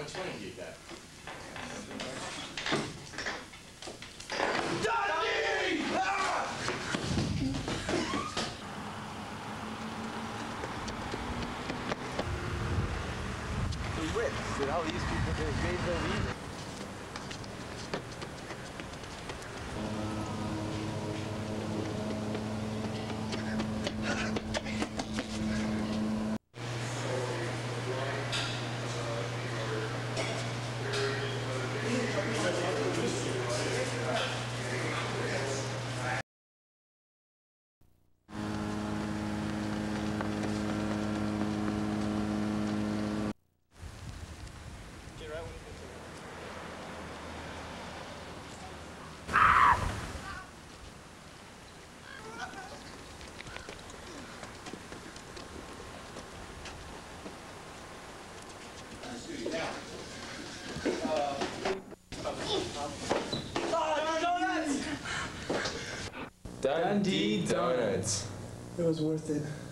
much money do you got? Dundee! Ah! The Ritz that all these people just made their leaving. Dundee Donuts. It was worth it.